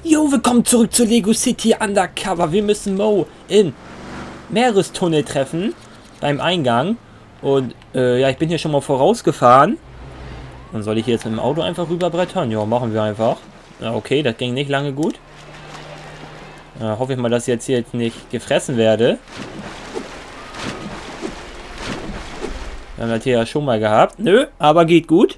Jo, willkommen zurück zu Lego City Undercover. Wir müssen Mo im Meerestunnel treffen, beim Eingang. Und ja, ich bin hier schon mal vorausgefahren. Dann soll ich jetzt mit dem Auto einfach rüberbrettern? Ja, machen wir einfach. Ja, okay, das ging nicht lange gut. Hoffe ich mal, dass ich jetzt nicht gefressen werde. Wir haben das hier ja schon mal gehabt. Nö, aber geht gut.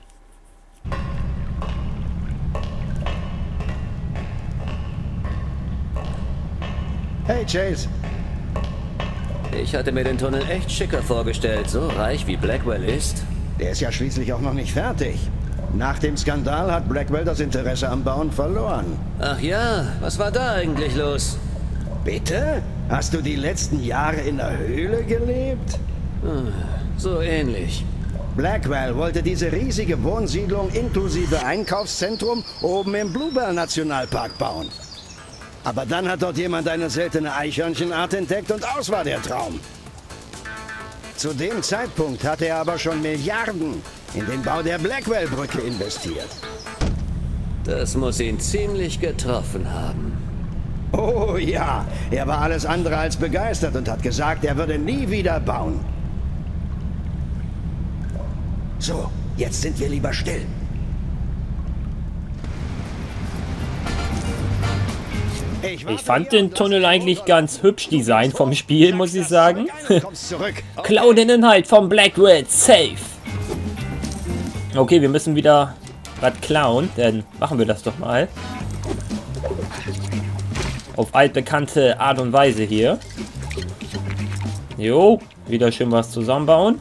Hey Chase. Ich hatte mir den Tunnel echt schicker vorgestellt, so reich wie Blackwell ist. Der ist ja schließlich auch noch nicht fertig. Nach dem Skandal hat Blackwell das Interesse am Bauen verloren. Ach ja, was war da eigentlich los? Bitte? Hast du die letzten Jahre in der Höhle gelebt? So ähnlich. Blackwell wollte diese riesige Wohnsiedlung inklusive Einkaufszentrum oben im Bluebell Nationalpark bauen. Aber dann hat dort jemand eine seltene Eichhörnchenart entdeckt und aus war der Traum. Zu dem Zeitpunkt hatte er aber schon Milliarden in den Bau der Blackwell-Brücke investiert. Das muss ihn ziemlich getroffen haben. Oh ja, er war alles andere als begeistert und hat gesagt, er würde nie wieder bauen. So, jetzt sind wir lieber still. Ich fand den Tunnel eigentlich ganz hübsch designt vom Spiel, muss ich sagen. Klau den Inhalt vom Blackwell, safe. Okay, wir müssen wieder was klauen, dann machen wir das doch mal. Auf altbekannte Art und Weise hier. Jo, wieder schön was zusammenbauen.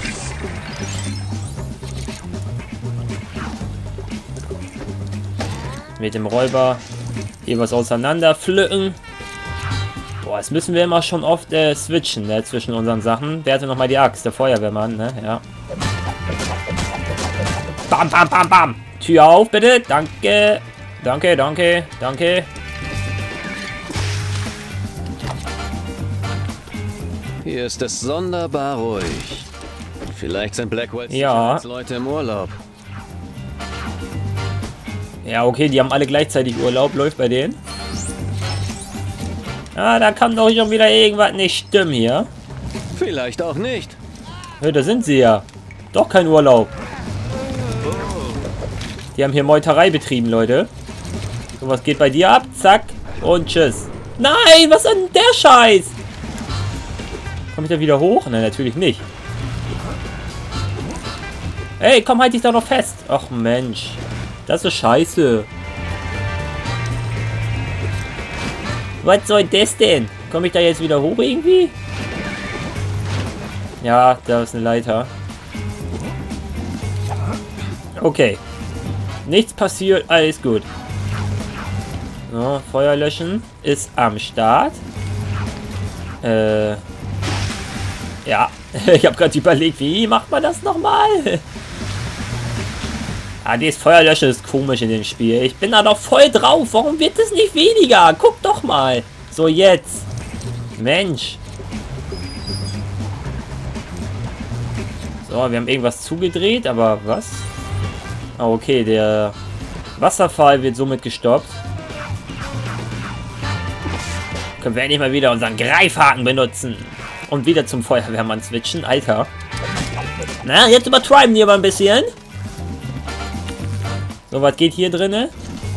Mit dem Räuber hier was auseinander pflücken. Boah, jetzt müssen wir immer schon oft switchen, ne, zwischen unseren Sachen. Wer hatte nochmal die Axt? Der Feuerwehrmann, ne? Ja. Bam, bam, bam, bam. Tür auf, bitte. Danke. Danke, danke, danke. Hier ist es sonderbar ruhig. Vielleicht sind Blackwells Leute im Urlaub. Ja, okay, die haben alle gleichzeitig Urlaub. Läuft bei denen. Ah, da kann doch schon wieder irgendwas nicht stimmen hier. Vielleicht auch nicht. Ja, da sind sie ja. Doch kein Urlaub. Die haben hier Meuterei betrieben, Leute. So, was geht bei dir ab? Zack. Und tschüss. Nein, was ist denn der Scheiß? Komme ich da wieder hoch? Nein, natürlich nicht. Ey, komm, halt dich da noch fest. Ach, Mensch. Das ist scheiße. Was soll das denn? Komme ich da jetzt wieder hoch irgendwie? Ja, da ist eine Leiter. Okay. Nichts passiert, alles gut. So, Feuer löschen ist am Start. Ja. Ich habe gerade überlegt, wie macht man das nochmal? Ah, dieses Feuerlöschen ist komisch in dem Spiel. Ich bin da doch voll drauf. Warum wird es nicht weniger? Guck doch mal. So, jetzt. Mensch. So, wir haben irgendwas zugedreht, aber was? Ah, okay, der Wasserfall wird somit gestoppt. Können wir endlich mal wieder unseren Greifhaken benutzen. Und wieder zum Feuerwehrmann switchen. Alter. Na, jetzt übertreiben die aber ein bisschen. So, was geht hier drinne?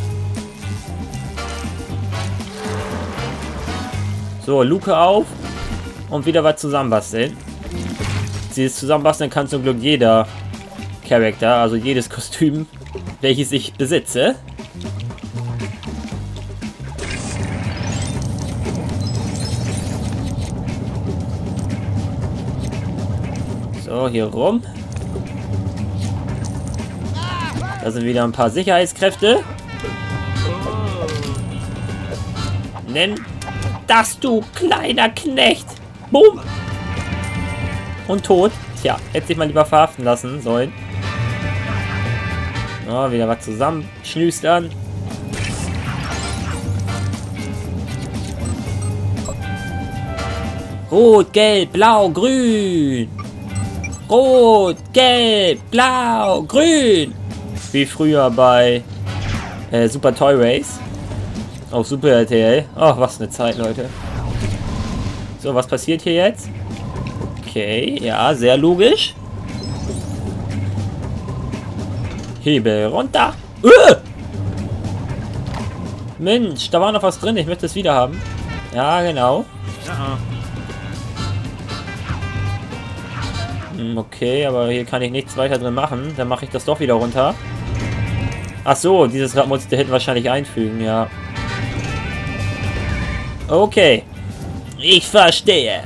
So, Luke auf. Und wieder was zusammenbasteln. Dieses Zusammenbasteln kann zum Glück jeder Charakter, also jedes Kostüm, welches ich besitze. So, hier rum. Da sind wieder ein paar Sicherheitskräfte. Nenn das, du kleiner Knecht. Boom. Und tot. Tja, hätte sich mal lieber verhaften lassen sollen. So, wieder was zusammenschnüstern. Rot, gelb, blau, grün. Rot, gelb, blau, grün. Wie früher bei Super Toy Race. Auf Super RTL. Ach, was eine Zeit, Leute. So, was passiert hier jetzt? Okay, ja, sehr logisch. Hebel runter. Mensch, da war noch was drin. Ich möchte es wieder haben. Ja, genau. Okay, aber hier kann ich nichts weiter drin machen. Dann mache ich das doch wieder runter. Ach so, dieses Rad muss ich da hinten wahrscheinlich einfügen, ja. Okay. Ich verstehe.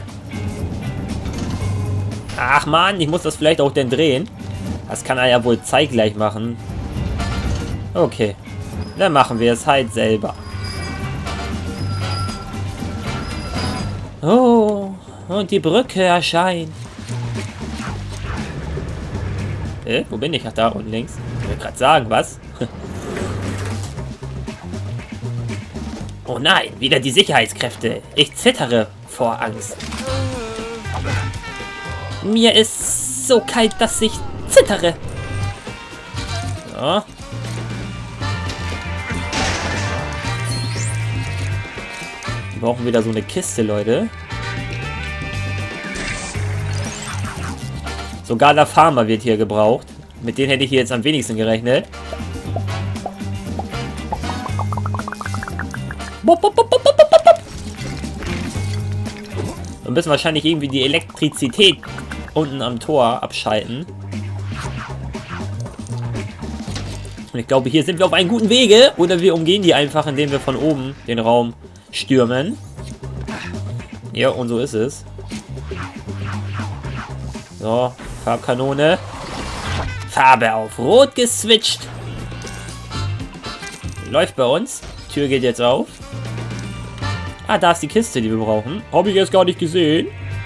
Ach man, ich muss das vielleicht auch denn drehen. Das kann er ja wohl zeitgleich machen. Okay. Dann machen wir es halt selber. Oh, und die Brücke erscheint. Wo bin ich? Ach, da unten links. Ich will gerade sagen, was? Oh nein, wieder die Sicherheitskräfte. Ich zittere vor Angst. Mir ist so kalt, dass ich zittere. So. Wir brauchen wieder so eine Kiste, Leute. Sogar der Farmer wird hier gebraucht. Mit denen hätte ich hier jetzt am wenigsten gerechnet. Wir müssen wahrscheinlich irgendwie die Elektrizität unten am Tor abschalten. Und ich glaube, hier sind wir auf einem guten Wege. Oder wir umgehen die einfach, indem wir von oben den Raum stürmen. Ja, und so ist es. So, Farbkanone. Farbe auf Rot geswitcht. Läuft bei uns. Tür geht jetzt auf. Ah, da ist die Kiste, die wir brauchen. Habe ich jetzt gar nicht gesehen.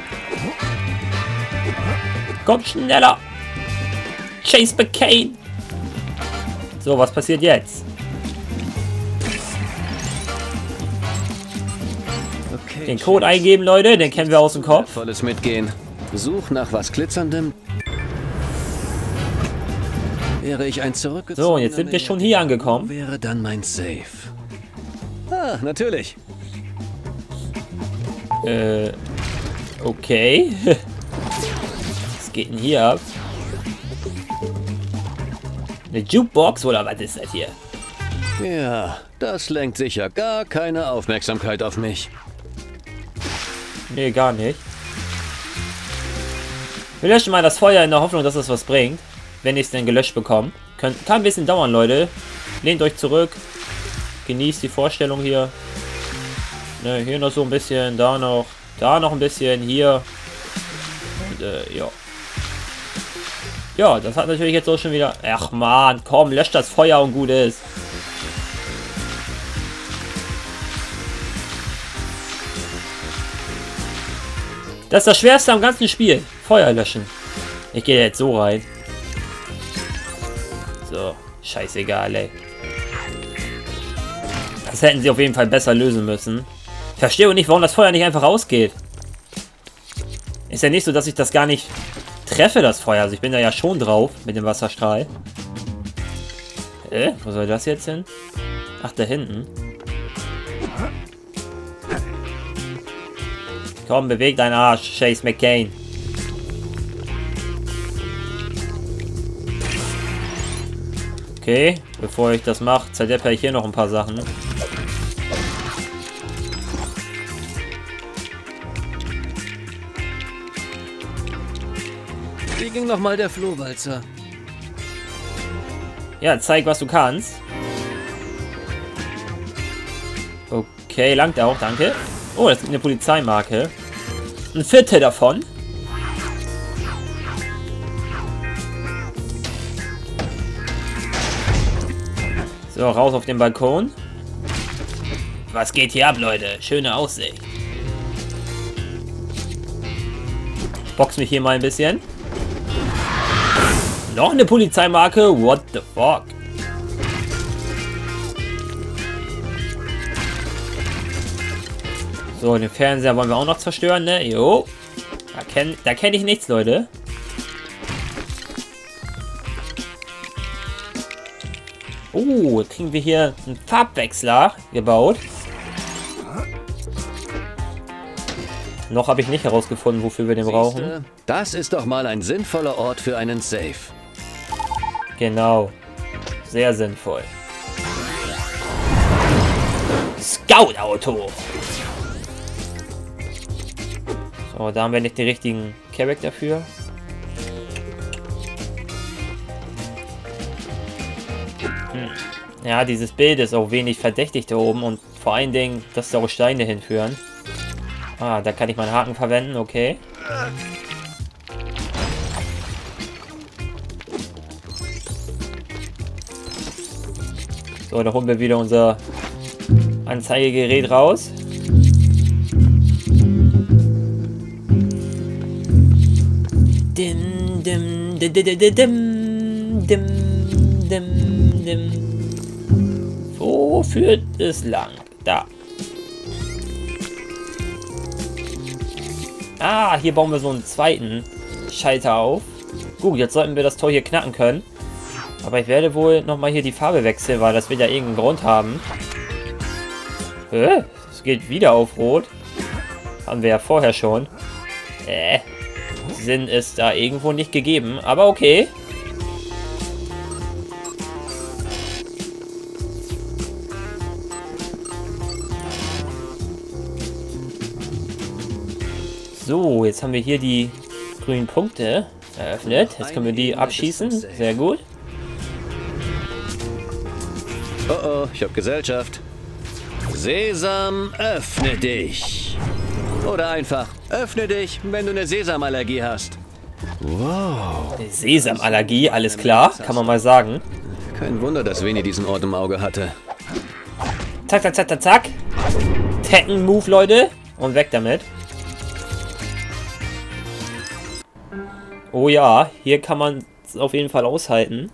Kommt schneller. Chase McCain. So, was passiert jetzt? Okay, den Code eingeben, Leute. Den kennen wir aus dem Kopf. Volles mitgehen. Such nach was Glitzerndem. Wäre ich ein zurückgezogener. So, und jetzt sind wir schon hier angekommen. Wäre dann mein Safe. Ah, natürlich. Okay. Was geht denn hier ab? Eine Jukebox oder was ist das hier? Ja, das lenkt sicher gar keine Aufmerksamkeit auf mich. Nee, gar nicht. Wir löschen mal das Feuer in der Hoffnung, dass es was bringt. Wenn ich es denn gelöscht bekomme. Kann ein bisschen dauern, Leute. Lehnt euch zurück. Genießt die Vorstellung hier. Ne, hier noch so ein bisschen, da noch ein bisschen, hier. Und, ja. Ja, das hat natürlich jetzt auch schon wieder... Ach man, komm, löscht das Feuer und gut ist. Das ist das Schwerste am ganzen Spiel. Feuer löschen. Ich gehe jetzt so rein. So, scheißegal, ey. Das hätten sie auf jeden Fall besser lösen müssen. Ich verstehe nicht, warum das Feuer nicht einfach ausgeht. Ist ja nicht so, dass ich das gar nicht treffe, das Feuer. Also ich bin da ja schon drauf mit dem Wasserstrahl. Wo soll das jetzt hin? Ach, da hinten. Komm, beweg deinen Arsch, Chase McCain. Okay, bevor ich das mache, zerdeppe ich hier noch ein paar Sachen. Wie ging noch mal der Flohwalzer? Ja, zeig, was du kannst. Okay, langt auch, danke. Oh, das ist eine Polizeimarke. Ein Viertel davon. So, raus auf den Balkon. Was geht hier ab, Leute? Schöne Aussicht. Box mich hier mal ein bisschen. Noch eine Polizeimarke? What the fuck? So, den Fernseher wollen wir auch noch zerstören, ne? Jo. Da kenn ich nichts, Leute. Oh, kriegen wir hier einen Farbwechsler gebaut. Noch habe ich nicht herausgefunden, wofür wir den brauchen. Das ist doch mal ein sinnvoller Ort für einen Safe. Genau. Sehr sinnvoll. Scout-Auto. So, da haben wir nicht den richtigen Charakter für. Ja, dieses Bild ist auch wenig verdächtig da oben und vor allen Dingen, dass da auch Steine hinführen. Ah, da kann ich meinen Haken verwenden, okay. So, da holen wir wieder unser Anzeigegerät raus. Dim, dim, dim, dim, dim, dim, dim, dim. Wo führt es lang? Da. Ah, hier bauen wir so einen zweiten Schalter auf. Gut, jetzt sollten wir das Tor hier knacken können. Aber ich werde wohl nochmal hier die Farbe wechseln, weil das wird ja irgendeinen Grund haben. Es geht wieder auf Rot. Haben wir ja vorher schon. Sinn ist da irgendwo nicht gegeben, aber okay. So, jetzt haben wir hier die grünen Punkte eröffnet. Jetzt können wir die abschießen. Sehr gut. Oh oh, ich habe Gesellschaft. Sesam, öffne dich. Oder einfach, öffne dich, wenn du eine Sesamallergie hast. Wow. Eine Sesamallergie, alles klar, kann man mal sagen. Kein Wunder, dass Veni diesen Ort im Auge hatte. Zack, zack, zack, zack, zack. Tekken-Move, Leute. Und weg damit. Oh ja, hier kann man es auf jeden Fall aushalten.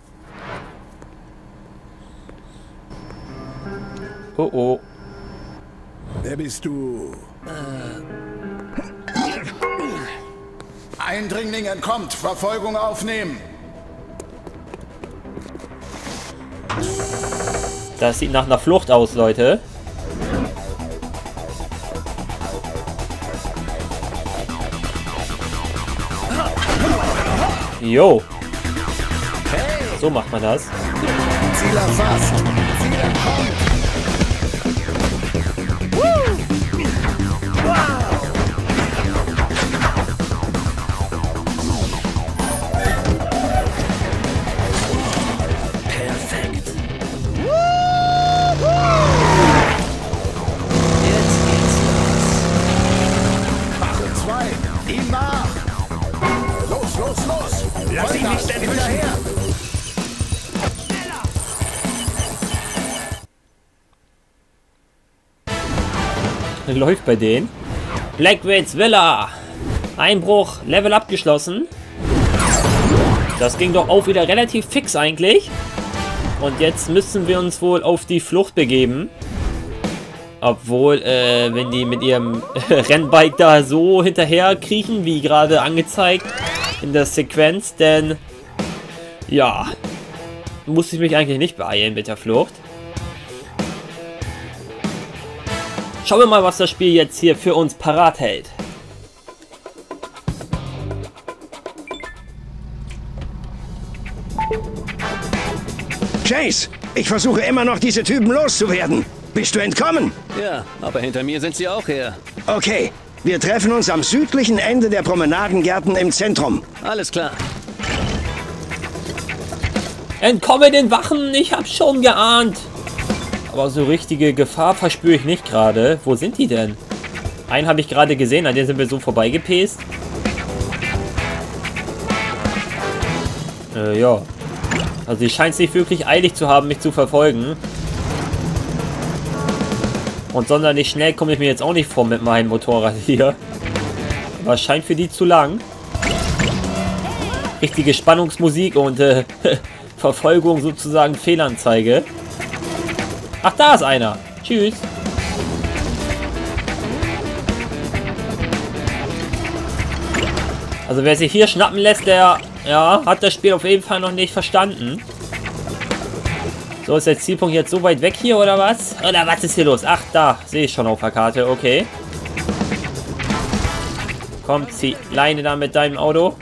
Oh oh. Wer bist du? Eindringling entkommt. Verfolgung aufnehmen. Das sieht nach einer Flucht aus, Leute. Jo. So macht man das. Ziel erfasst. Ziel entkommt. Lass ihn nicht hinterher! Läuft bei denen. Blackwoods Villa. Einbruch, Level abgeschlossen. Das ging doch auch wieder relativ fix eigentlich. Und jetzt müssen wir uns wohl auf die Flucht begeben. Obwohl, wenn die mit ihrem Rennbike da so hinterher kriechen, wie gerade angezeigt in der Sequenz, denn ja, muss ich mich eigentlich nicht beeilen mit der Flucht. Schauen wir mal, was das Spiel jetzt hier für uns parat hält. Chase, ich versuche immer noch, diese Typen loszuwerden. Bist du entkommen? Ja, aber hinter mir sind sie auch her. Okay, wir treffen uns am südlichen Ende der Promenadengärten im Zentrum. Alles klar. Entkomme den Wachen, ich hab's schon geahnt. Aber so richtige Gefahr verspüre ich nicht gerade. Wo sind die denn? Einen habe ich gerade gesehen, an dem sind wir so vorbeigepäst. Ja. Also sie scheint es nicht wirklich eilig zu haben, mich zu verfolgen. Und sonderlich schnell komme ich mir jetzt auch nicht vor mit meinem Motorrad hier. Aber es scheint für die zu lang. Richtige Spannungsmusik und Verfolgung sozusagen Fehlanzeige. Ach, da ist einer. Tschüss. Also wer sich hier schnappen lässt, der ja, hat das Spiel auf jeden Fall noch nicht verstanden. So, ist der Zielpunkt jetzt so weit weg hier, oder was? Oder was ist hier los? Ach, da. Sehe ich schon auf der Karte. Okay. Komm, zieh Leine da mit deinem Auto.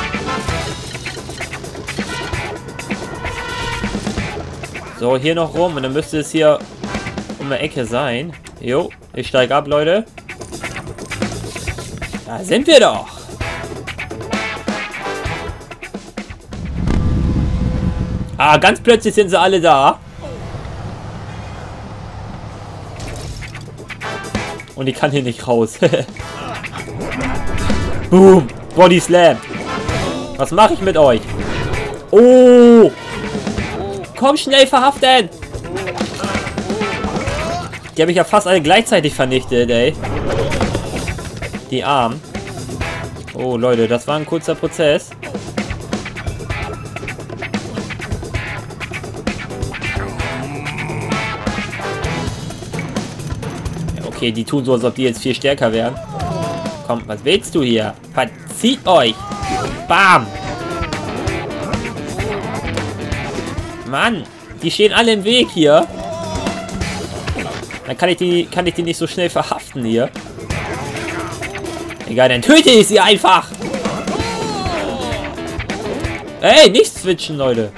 So, hier noch rum. Und dann müsste es hier um die Ecke sein. Jo, ich steige ab, Leute. Da sind wir doch. Ah, ganz plötzlich sind sie alle da. Und ich kann hier nicht raus. Boom. Body Slam. Was mache ich mit euch? Oh. Komm, schnell verhaften. Die habe ich ja fast alle gleichzeitig vernichtet, ey. Die Armen. Oh, Leute, das war ein kurzer Prozess. Okay, die tun so, als ob die jetzt viel stärker wären. Komm, was willst du hier? Verzieht euch! Bam! Mann, die stehen alle im Weg hier. Dann kann ich die nicht so schnell verhaften hier. Egal, dann töte ich sie einfach! Ey, nicht switchen, Leute!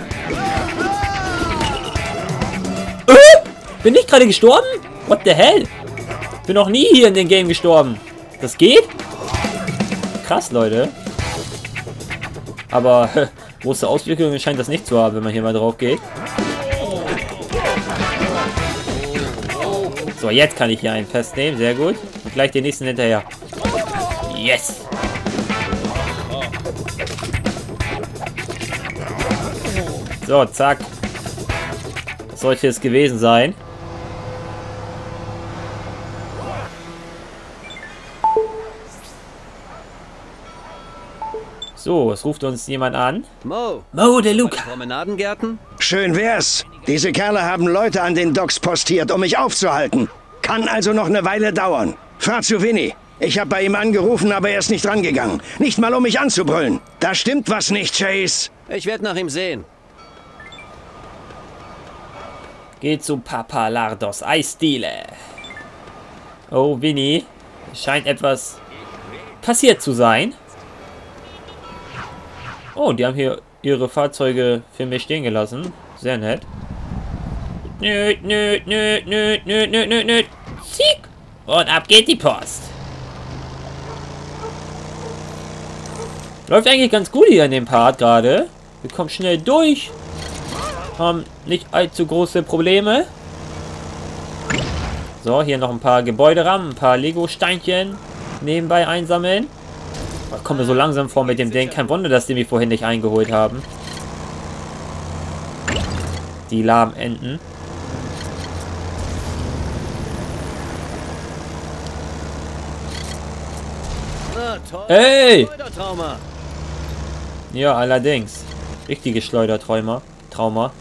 Bin ich gerade gestorben? What the hell? Bin noch nie hier in dem Game gestorben. Das geht? Krass, Leute. Aber große Auswirkungen scheint das nicht zu haben, wenn man hier mal drauf geht. So, jetzt kann ich hier einen festnehmen. Sehr gut. Und gleich den nächsten hinterher. Yes! So, zack. Das sollte es gewesen sein. So, es ruft uns jemand an. Mo, Der Luca. Promenadengärten? Schön wär's. Diese Kerle haben Leute an den Docks postiert, um mich aufzuhalten. Kann also noch eine Weile dauern. Fahr zu Vinny. Ich habe bei ihm angerufen, aber er ist nicht rangegangen. Nicht mal, um mich anzubrüllen. Da stimmt was nicht, Chase. Ich werde nach ihm sehen. Geht zu Papa Lardos Eisdiele. Oh, Vinny. Scheint etwas passiert zu sein. Oh, die haben hier ihre Fahrzeuge für mich stehen gelassen. Sehr nett. Nöt. Zick. Und ab geht die Post. Läuft eigentlich ganz gut hier in dem Part gerade. Wir kommen schnell durch. Haben nicht allzu große Probleme. So, hier noch ein paar Gebäuderahmen, ein paar Lego-Steinchen nebenbei einsammeln. Ich komme mir so langsam vor mit dem Ding. Kein Wunder, dass die mich vorhin nicht eingeholt haben. Die lahmen Enten. Na, toll. Hey! Schleudertrauma. Ja, allerdings. Richtige Schleuderträumer. Trauma.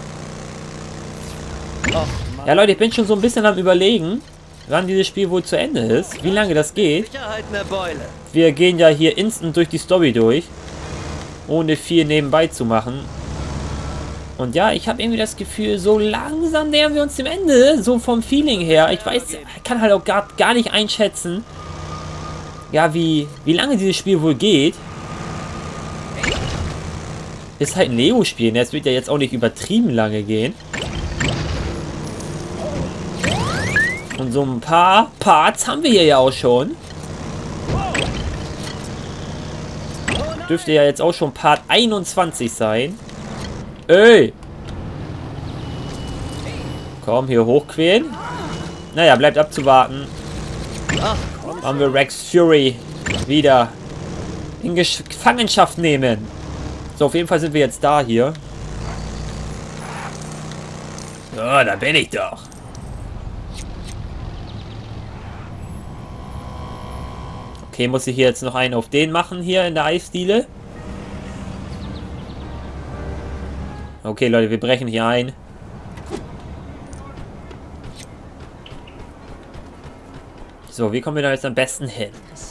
Ja, Leute, ich bin schon so ein bisschen am Überlegen, wann dieses Spiel wohl zu Ende ist. Wie lange das geht. Sicherheit mehr Beule. Wir gehen ja hier instant durch die Story durch. Ohne viel nebenbei zu machen. Und ja, ich habe irgendwie das Gefühl, so langsam nähern wir uns dem Ende. So vom Feeling her. Ich weiß, ich kann halt auch gar nicht einschätzen, ja, wie lange dieses Spiel wohl geht. Ist halt ein Lego-Spiel. Es wird ja jetzt auch nicht übertrieben lange gehen. Und so ein paar Parts haben wir hier ja auch schon. Dürfte ja jetzt auch schon Part 21 sein. Ey! Komm, hier hochquälen. Naja, bleibt abzuwarten. Haben wir Rex Fury wieder in Gefangenschaft nehmen. So, auf jeden Fall sind wir jetzt da hier. So, da bin ich doch. Okay, muss ich hier jetzt noch einen auf den machen hier in der Eisdiele? Okay, Leute, wir brechen hier ein. So, wie kommen wir da jetzt am besten hin?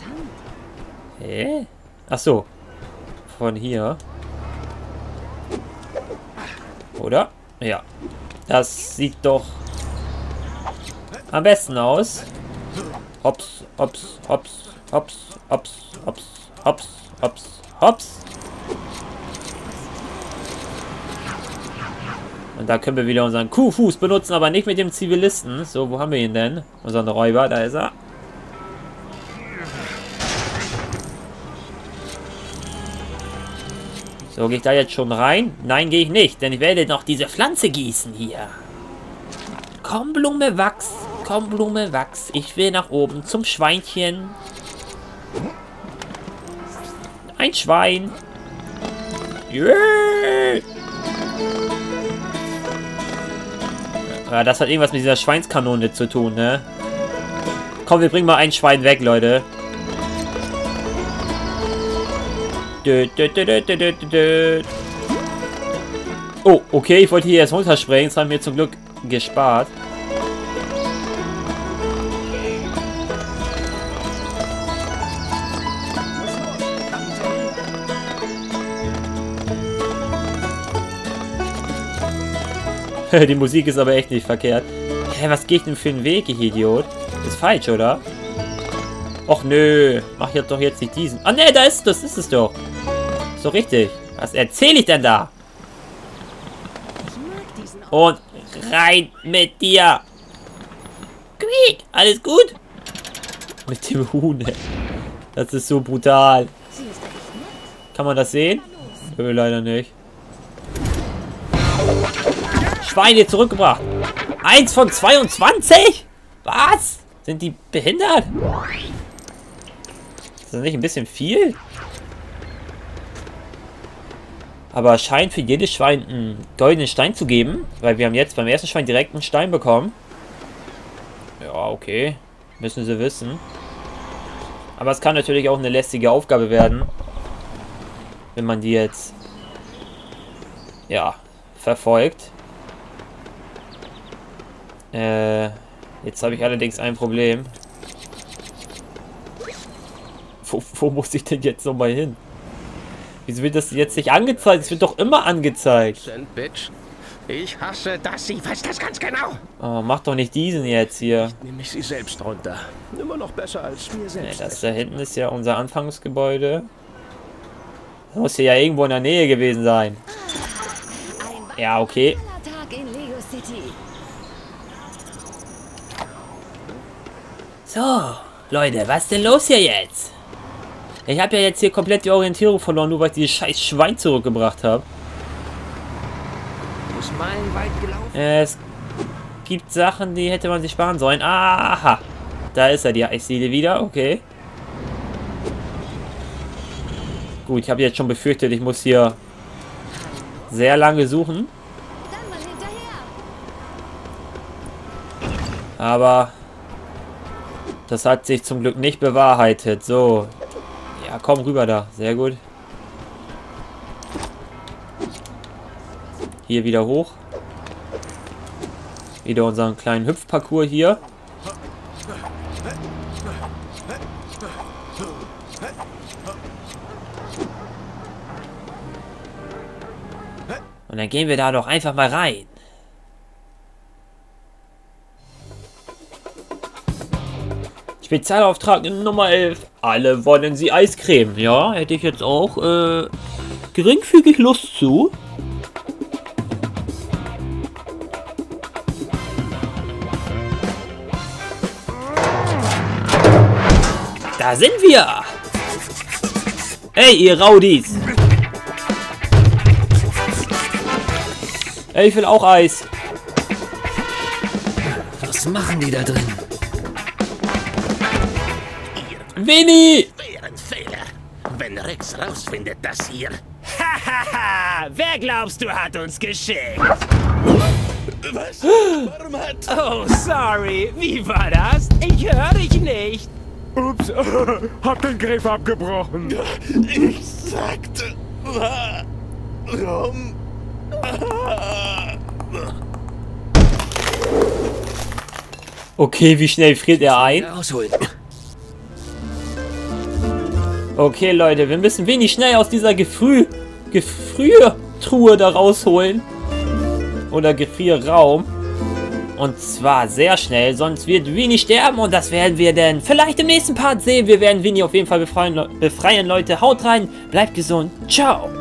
Hä? Ach so. Von hier. Oder? Ja. Das sieht doch am besten aus. Hops, hops, hops, hops, hops, hops, hops, hops, hops. Und da können wir wieder unseren Kuhfuß benutzen, aber nicht mit dem Zivilisten. So, wo haben wir ihn denn? Unseren Räuber, da ist er. So, gehe ich da jetzt schon rein? Nein, gehe ich nicht, denn ich werde noch diese Pflanze gießen hier. Komm, Blume, wachs. Komm, Blume, wachs. Ich will nach oben zum Schweinchen. Ein Schwein. Yeah. Ja, das hat irgendwas mit dieser Schweinskanone zu tun, ne? Komm, wir bringen mal ein Schwein weg, Leute. Oh, okay, ich wollte hier erst runterspringen. Das haben wir zum Glück gespart. Die Musik ist aber echt nicht verkehrt. Hä, was gehe ich denn für einen Weg, ich Idiot? Ist falsch, oder? Och nö, mach jetzt doch jetzt nicht diesen. Ah ne, das ist es doch. So richtig. Was erzähle ich denn da? Und rein mit dir. Quiek, alles gut? Mit dem Huhn. Das ist so brutal. Kann man das sehen? Nö, leider nicht. Schweine zurückgebracht. 1 von 22? Was? Sind die behindert? Ist das nicht ein bisschen viel? Aber es scheint für jedes Schwein einen goldenen Stein zu geben. Weil wir haben jetzt beim ersten Schwein direkt einen Stein bekommen. Ja, okay. Müssen sie wissen. Aber es kann natürlich auch eine lästige Aufgabe werden. Wenn man die jetzt... ja, verfolgt. Jetzt habe ich allerdings ein Problem. Wo muss ich denn jetzt nochmal hin? Wieso wird das jetzt nicht angezeigt? Es wird doch immer angezeigt. Ich hasse das, sie weiß das ganz genau. Oh, mach doch nicht diesen jetzt hier. Nehme ich sie selbst runter. Immer noch besser als mir selbst. Das da hinten ist ja unser Anfangsgebäude. Das muss hier ja irgendwo in der Nähe gewesen sein. Ja, okay. So, Leute, was ist denn los hier jetzt? Ich habe ja jetzt hier komplett die Orientierung verloren, nur weil ich dieses scheiß Schwein zurückgebracht habe. Es gibt Sachen, die hätte man sich sparen sollen. Aha, da ist er, die Eisdiele wieder, okay. Gut, ich habe jetzt schon befürchtet, ich muss hier sehr lange suchen. Aber das hat sich zum Glück nicht bewahrheitet. So. Ja, komm rüber da. Sehr gut. Hier wieder hoch. Wieder unseren kleinen Hüpfparcours hier. Und dann gehen wir da doch einfach mal rein. Spezialauftrag Nummer 11. Alle wollen sie Eiscreme. Ja, hätte ich jetzt auch geringfügig Lust zu. Da sind wir. Hey, ihr Raudis. Hey, ich will auch Eis. Was machen die da drin? Winnie! Wären Fehler. Wenn Rex rausfindet, dass ihr... Hahaha! Wer glaubst du hat uns geschickt? Was? Warum hat... Oh, sorry. Wie war das? Ich höre dich nicht. Ups, hab den Griff abgebrochen. Ich sagte... Warum... Okay, wie schnell friert er ein? Rausholen. Okay, Leute, wir müssen wenig schnell aus dieser Gefriertruhe da rausholen. oder Gefrierraum. Und zwar sehr schnell, sonst wird Winnie sterben und das werden wir dann vielleicht im nächsten Part sehen. Wir werden Winnie auf jeden Fall befreien, Leute. Haut rein, bleibt gesund, ciao.